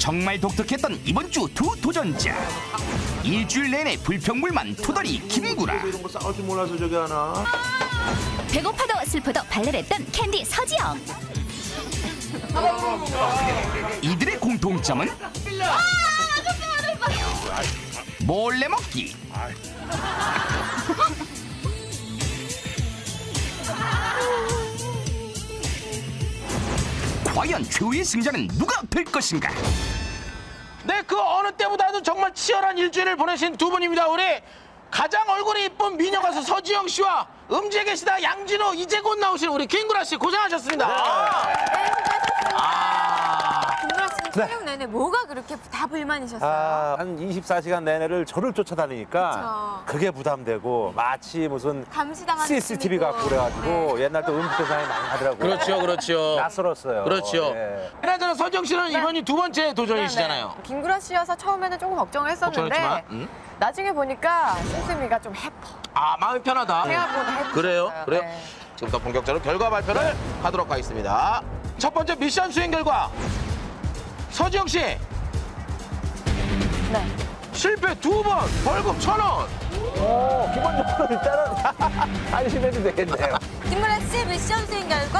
정말 독특했던 이번 주 두 도전자. 일주일 내내 불평불만 투덜이 김구라. 이런 거 싸울 줄 몰라서 저기 하나. 배고파도 슬퍼도 발랄했던 캔디 서지영. 이들의 공통점은 몰래 먹기. 과연 최후의 승자는 누가 될 것인가? 네, 그 어느 때보다도 정말 치열한 일주일을 보내신 두 분입니다. 우리 가장 얼굴이 이쁜 미녀 가수 서지영 씨와 음지에 계시다 양진호 이제 곧 나오시는 우리 김구라 씨 고생하셨습니다. 김구라 씨는 촬영 내내 뭐가 그렇게 다 불만이셨어요? 한 24시간 내내를 저를 쫓아다니니까 그게 부담되고 마치 무슨 감시당하는 CCTV 같고 그래가지고 옛날 또 음식 대상이 많이 하더라고요. 그렇죠, 그렇죠. 낯설었어요. 그렇죠. 예. 그나저나 서지영 씨는 이번이 두 번째 도전이시잖아요. 김구라 씨여서 처음에는 조금 걱정을 했었는데 걱정했지만, 나중에 보니까 씀씀이가 좀 해퍼. 아, 마음이 편하다. 생각보다 해퍼. 그래요? 지금부터 본격적으로 결과 발표를 하도록 하겠습니다. 첫 번째 미션 수행 결과 서지영 씨 네. 실패 2번 벌금 1,000원. 기본적으로 일단은 안심해도 되겠네요. 김구라 씨 미션 수행 결과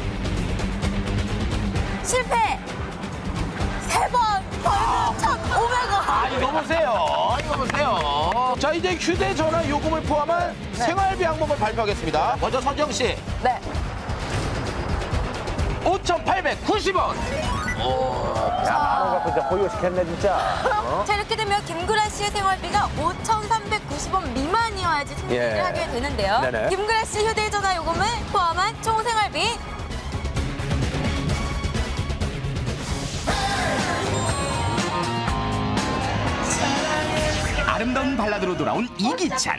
실패 3번 벌금 1,500원. 아, 이거 보세요. 이거 보세요. 자, 이제 휴대전화 요금을 포함한 생활비 항목을 발표하겠습니다. 먼저 서지영 씨 네. 5,890원. 야, 만원 갖고 진짜 보유시켰네 진짜. 자, 이렇게 되면 김구라 씨의 생활비가 5,390원 미만이어야지 승리를 예. 하게 되는데요. 네네. 김구라 씨 휴대전화 요금을 포함한 총 생활비 아름다운 발라드로 돌아온 이기찬.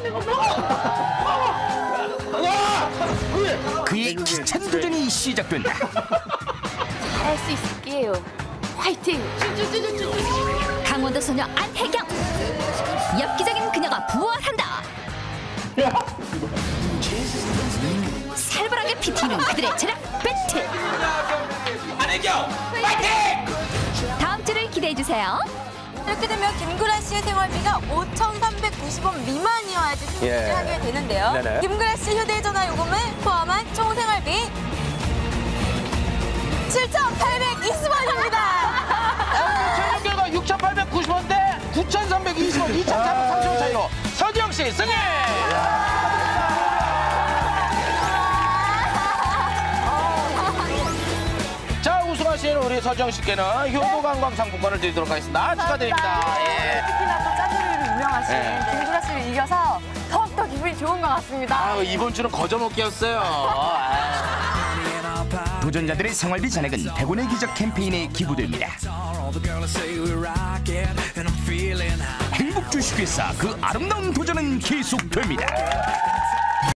그의 기찬 도전이 시작된다. 잘할 수 있을게요. 화이팅! 강원도 소녀 안혜경. 엽기적인 그녀가 부활한다. 살벌하게 피튀는 그들의 체력 배틀. 안혜경 파이팅! 다음 주를 기대해 주세요. 이렇게 되면 김구라 씨의 생활비가 5,390원 미만이어야지 승리를 예. 하게 되는데요. 네네. 김구라 씨 휴대전화 요금을 포함한 총 생활비 7,820원입니다. 최종 결과 6,890원 대 9,320원, 2,430원 차이로 서지영 씨 승리! 자, 우승하신 우리 서지영 씨께는 효도관광 상품권을 드리도록 하겠습니다. 축하드립니다. 예. 특히나 또 짠돌이로 유명하신 예. 김구라 씨를 이겨서 더욱더 기분이 좋은 것 같습니다. 아, 이번 주는 거저먹기였어요. 도전자들의 생활비 잔액은 100원의 기적 캠페인에 기부됩니다. 행복 주식회사 그 아름다운 도전은 계속됩니다.